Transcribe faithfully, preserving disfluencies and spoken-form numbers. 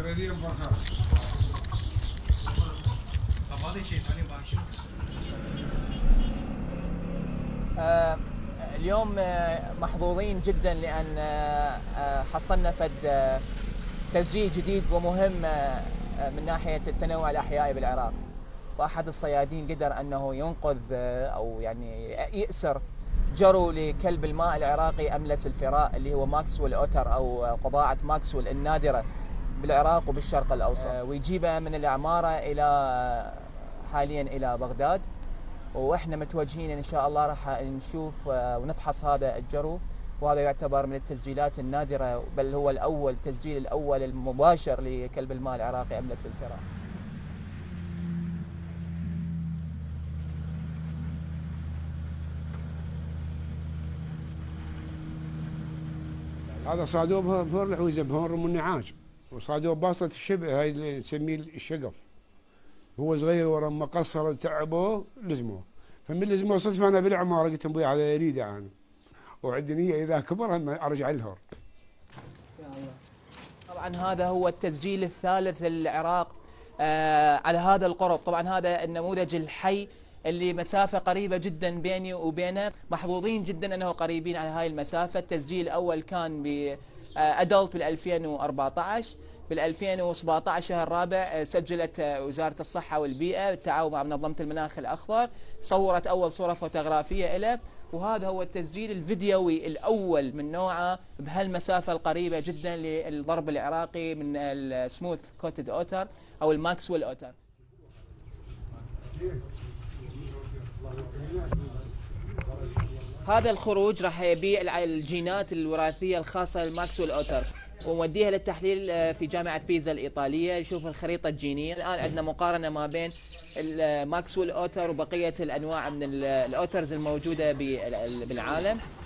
آه اليوم آه محظوظين جدا لأن آه حصلنا فد آه تسجيل جديد ومهم آه من ناحية التنوع الأحيائي بالعراق. فأحد الصيادين قدر أنه ينقذ آه أو يعني يأسر جرو لكلب الماء العراقي أملس الفراء اللي هو ماكسويل أوتر أو قضاعة ماكسويل النادرة بالعراق وبالشرق الأوسط، آه ويجيبه من العمارة إلى حاليا إلى بغداد. واحنا متوجهين ان شاء الله راح نشوف ونفحص هذا الجرو، وهذا يعتبر من التسجيلات النادره، بل هو الاول التسجيل الاول المباشر لكلب الماء العراقي املس الفراء. هذا صادوه بهور الحويزه بهور ام النعاج، وصادوه باسطه الشبه هاي اللي نسميه الشقف. هو صغير ورا ما قصر تعبوه لزموه، فمن لزموه صدفه انا بالعماره قلت ابوي هذا يريده انا، وعندي نيه اذا كبر ارجع الهور. طبعا هذا هو التسجيل الثالث للعراق آه على هذا القرب. طبعا هذا النموذج الحي اللي مسافه قريبه جدا بيني وبينه، محظوظين جدا انه قريبين على هاي المسافه. التسجيل الاول كان ب ادلت بال ألفين وأربعة عشر، بال ألفين وسبعة عشر شهر رابع سجلت وزاره الصحه والبيئه بالتعاون مع منظمه المناخ الاخضر، صورت اول صوره فوتوغرافيه له، وهذا هو التسجيل الفيديوي الاول من نوعه بهالمسافه القريبه جدا للضرب العراقي من السموث كوتد اوتر او الماكسويل اوتر. هذا الخروج راح يبيع الجينات الوراثيه الخاصه للماكسويل اوتر وموديها للتحليل في جامعه بيزا الايطاليه يشوف الخريطه الجينيه. الان عندنا مقارنه ما بين الماكسويل اوتر وبقيه الانواع من الاوترز الموجوده بالعالم.